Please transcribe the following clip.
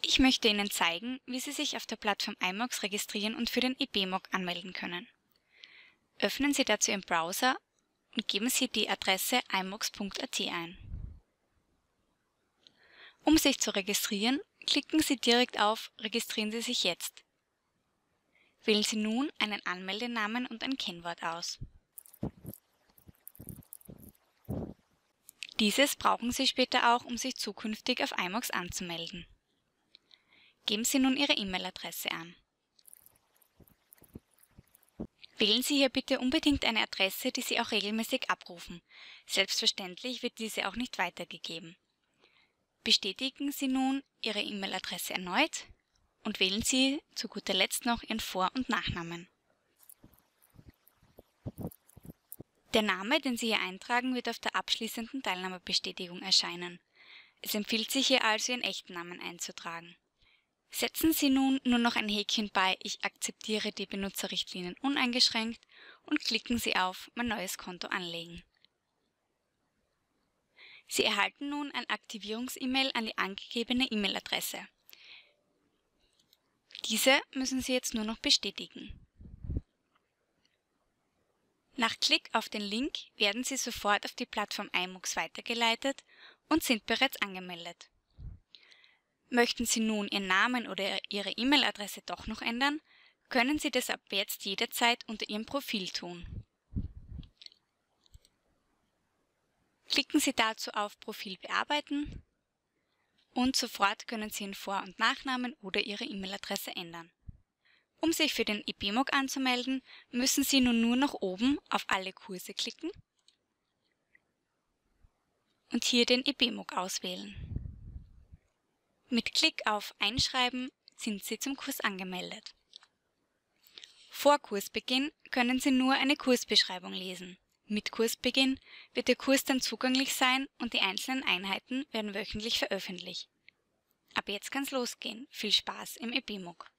Ich möchte Ihnen zeigen, wie Sie sich auf der Plattform iMOX registrieren und für den eBMOC anmelden können. Öffnen Sie dazu Ihren Browser und geben Sie die Adresse imox.at ein. Um sich zu registrieren, klicken Sie direkt auf Registrieren Sie sich jetzt. Wählen Sie nun einen Anmeldenamen und ein Kennwort aus. Dieses brauchen Sie später auch, um sich zukünftig auf iMOX anzumelden. Geben Sie nun Ihre E-Mail-Adresse an. Wählen Sie hier bitte unbedingt eine Adresse, die Sie auch regelmäßig abrufen. Selbstverständlich wird diese auch nicht weitergegeben. Bestätigen Sie nun Ihre E-Mail-Adresse erneut und wählen Sie zu guter Letzt noch Ihren Vor- und Nachnamen. Der Name, den Sie hier eintragen, wird auf der abschließenden Teilnahmebestätigung erscheinen. Es empfiehlt sich hier also, Ihren echten Namen einzutragen. Setzen Sie nun nur noch ein Häkchen bei Ich akzeptiere die Benutzerrichtlinien uneingeschränkt und klicken Sie auf Mein neues Konto anlegen. Sie erhalten nun ein Aktivierungs-E-Mail an die angegebene E-Mail-Adresse. Diese müssen Sie jetzt nur noch bestätigen. Nach Klick auf den Link werden Sie sofort auf die Plattform iMOX weitergeleitet und sind bereits angemeldet. Möchten Sie nun Ihren Namen oder Ihre E-Mail-Adresse doch noch ändern, können Sie das ab jetzt jederzeit unter Ihrem Profil tun. Klicken Sie dazu auf Profil bearbeiten und sofort können Sie Ihren Vor- und Nachnamen oder Ihre E-Mail-Adresse ändern. Um sich für den eBMOC anzumelden, müssen Sie nun nur nach oben auf Alle Kurse klicken und hier den eBMOC auswählen. Mit Klick auf Einschreiben sind Sie zum Kurs angemeldet. Vor Kursbeginn können Sie nur eine Kursbeschreibung lesen. Mit Kursbeginn wird der Kurs dann zugänglich sein und die einzelnen Einheiten werden wöchentlich veröffentlicht. Ab jetzt kann's losgehen. Viel Spaß im eBMOC!